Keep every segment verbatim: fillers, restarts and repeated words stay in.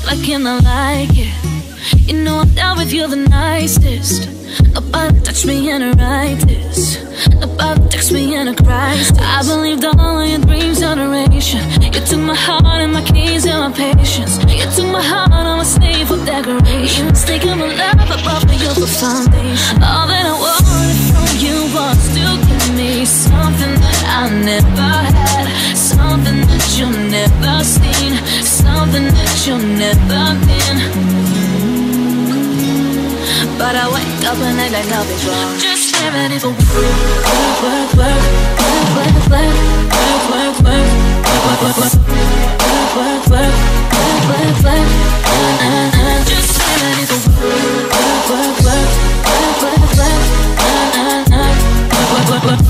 like him, I like it. You know I'm down with you the nicest. Nobody touched me in a righteous. Nobody touched me in a crisis. I believed all of your dreams duration. You took my heart and my keys and my patience. You took my heart, I'm a slave for decoration. You mistaken my love, I brought for you for foundation. All that I wanted from you was to give me something that I never had, something that you've never seen, something that you've never been. But I wake up and act like nothing's wrong. Just get ready for work, work, work, work, work, work, work, work, work, work, work, work, work, work, work, work. Just get ready for work, work, work, work, work, work, work, work, work, work,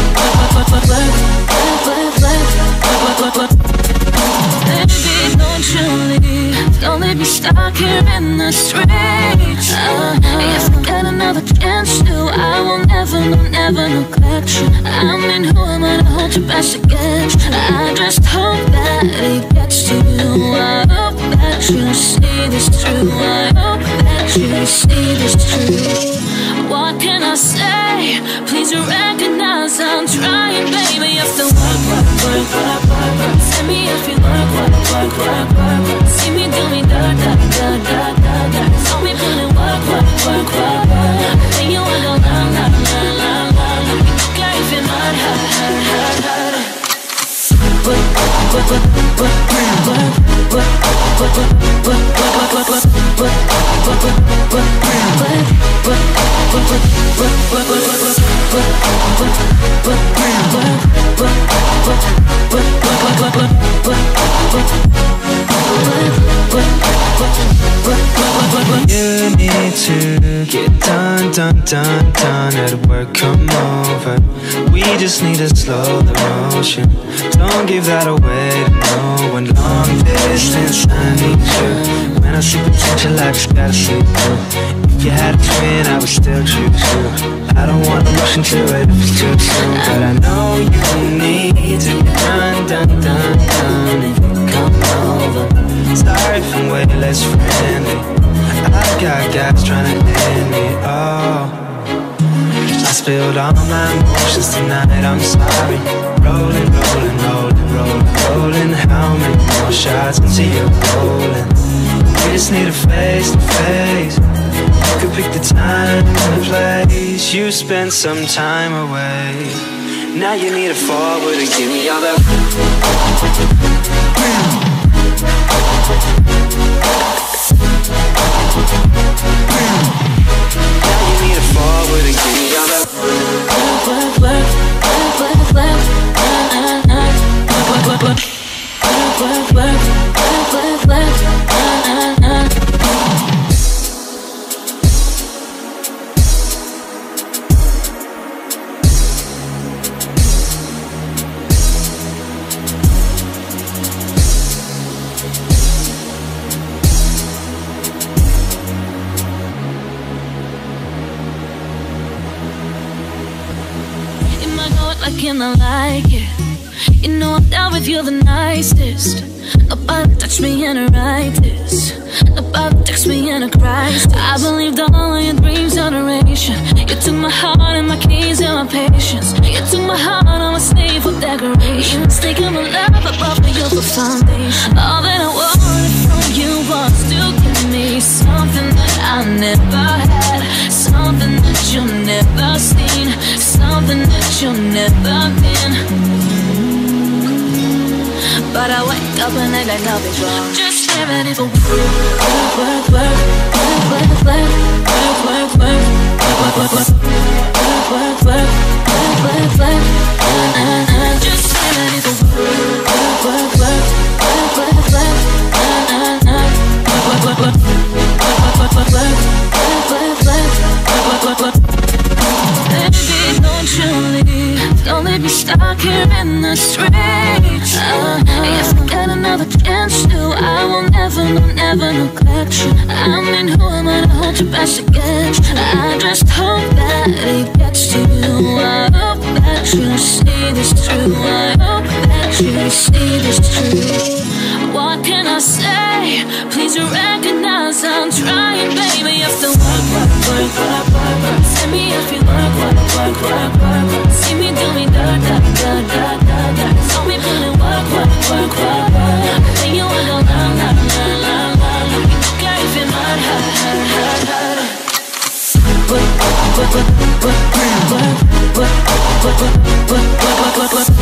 work, work, work. Baby, don't you leave, don't leave me stuck here in the streets. Uh, if I get another chance to, I will never, no, never neglect you. I mean, who am I to hold your best against? I just hope that it gets to you. I hope that you see this through. I hope that you see this through. What can I say? Please recognize I'm trying, baby. You have to work, work, work, work, work, work. Send me if you work, work, work, work, work, work. See me do me da da da da da da. Saw me put in work, work, work, work, work. I think you wanna go la la la la la. You don't care if you're not hurt, hurt, hurt, hurt. Work, work, work, work, work, work, work, work, work, work, work, work, work, work, work, you need to get done, done, done, done at work, come over. We just need to slow the motion. Don't give that away to no one. Long distance, I need you. When I see potential, I just gotta see through. If you had a twin, I would still choose you. I don't wanna rush into it if it's too soon, but I know you need to get done, done, done, done. If you come over, start from way less friendly. I got guys trying to end me, oh. I spilled all my emotions tonight, I'm sorry. Rolling, rolling, rolling, rolling, rolling. How many more shots until you're rolling? We just need a face to face. You could pick the time and the place. You spent some time away. Now you need to forward and give me all that. Now you need to forward and give me all that. work, work, work, work, work, work, work, work, work, work, work, work, work, work. Like him, I like it. You know I'm down with you the nicest. Nobody touched me in a righteous. Nobody touched me in a crisis. I believed all of your dreams duration. You took my heart and my keys and my patience. You took my heart, I'm a slave for decoration. You mistaken my love, I brought for you for foundation. All that I wanted from you was to give me something that I never had, something that you've never seen, something that you've never been. But I wake up and act like nothing's wrong. Just get ready for work, work, work, work, work, work, work, work, work, work, work, work, work, work, work, work. Just get ready for work, work, work, work, work, work, work, work, work, work, work, work, work. Baby, don't you leave, don't leave me stuck here in the streets. Uh, if I get another chance to, I will never, no, never neglect you. I mean, who am I to hold your best against? I just hope that it gets to you. I hope that you see this through. I hope that you see this through. What can I say? Please recognize I'm trying, baby. You have to work, work, work, work, work, work. Send me if you work, work, work, work, work, work. See me do me da da da da da da. Saw me pulling work, work, work, work, work. Then you wanna la la la la la. You don't care if it hurt, hurt, hurt, hurt, hurt. Work, work, work, work, work, work, work, work, work, work, work, work, work,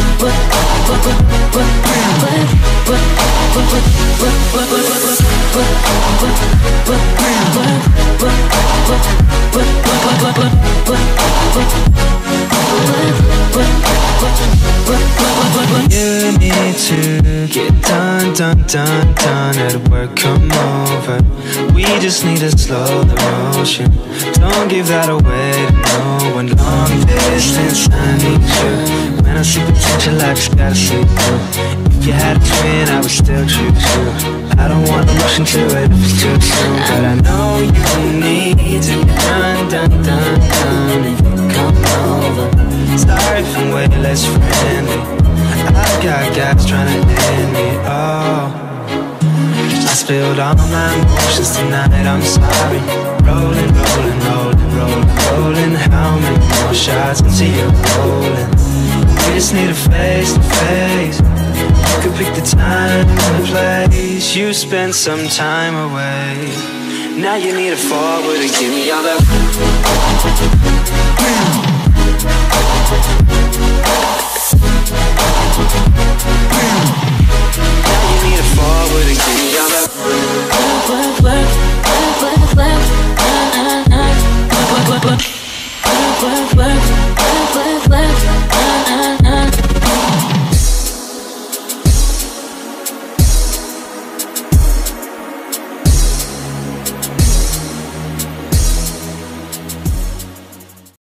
You need to get done, done, done, done at work, come over. We just need to slow the motion. Don't give that away to no one. Long distance, I need you. When I see potential, I just gotta see through. If you had a twin, I would still choose you. I don't wanna rush into it if it's too soon, but I know you need to get done, done, done, done. Come over. Sorry if I'm way less friendly. I've got guys trying to end me, oh. I spilled all my emotions tonight, I'm sorry. Rolling, rolling, rolling, rolling, rolling. How many more shots until you're rolling? We just need a face to face. You could pick the time and the place. You spent some time away. Now you need a forward and give me all that. Now you need a forward and give me all that. work, work, work, work, work, work, work, work, work, work, work, work, work, work, work, work.